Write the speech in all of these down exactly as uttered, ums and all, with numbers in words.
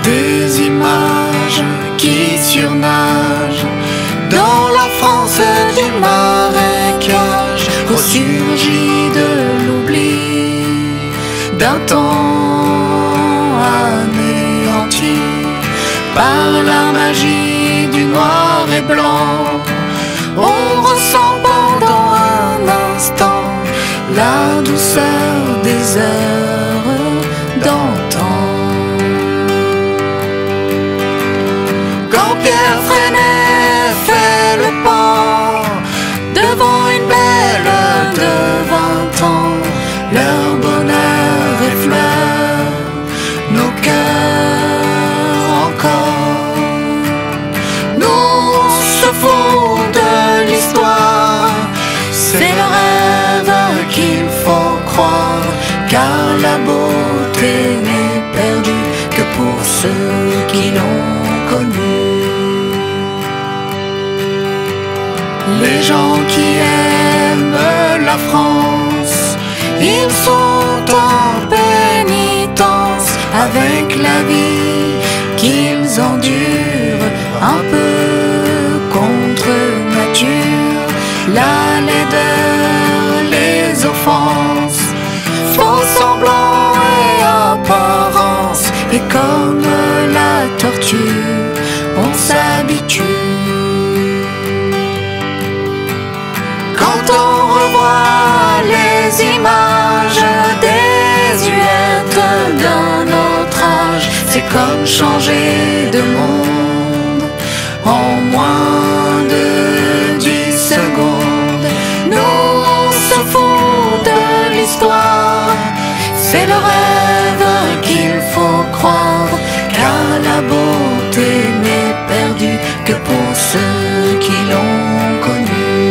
Des images qui surnagent dans la France du marécage, ressurgit de l'oubli d'un temps anéanti par la magie du noir et blanc. On ressent pendant un instant la douceur des heures d'antan. Quand Pierre Freinet fait le pan devant une belle de vingt ans, leur bonheur effleure nos cœurs encore. Nous on se fout de l'histoire, c'est le rêve qu'il faut croire, car la beauté n'est perdue que pour ceux qui l'ont connue. Les gens qui aiment la France, ils sont en pénitence avec la vie qu'ils endurent un peu contre nature. La laideur, les offenses, faux semblants et apparence, et comme la torture, on s'habitue. Quand on revoit les images désuètes d'un autre âge, c'est comme changer de monde en moins de dix secondes. Nous on se fout de l'histoire, c'est le rêve qu'il faut croire, car la beauté n'est perdue que pour ceux qui l'ont connue.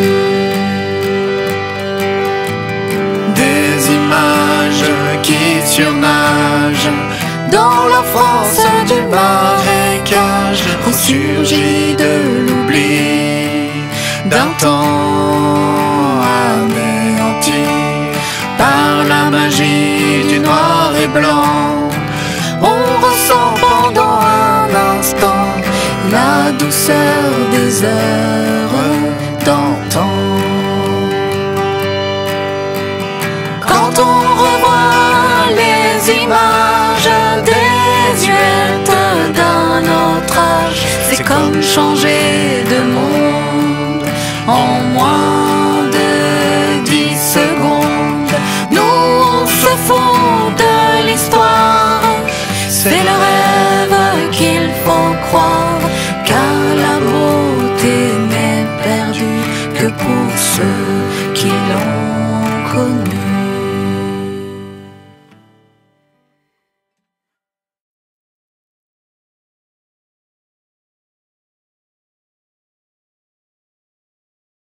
Qui surnage dans la France du marécage, ressurgit de l'oubli d'un temps anéanti par la magie du noir et blanc. On ressent pendant un instant la douceur des heures d'antan. Quand on revoit les images désuètes d'un autre âge, c'est comme changer de monde en moins de dix secondes. Nous on se fout de l'histoire, c'est le rêve qu'il faut croire, car la beauté n'est perdue que pour ceux qui l'ont connue.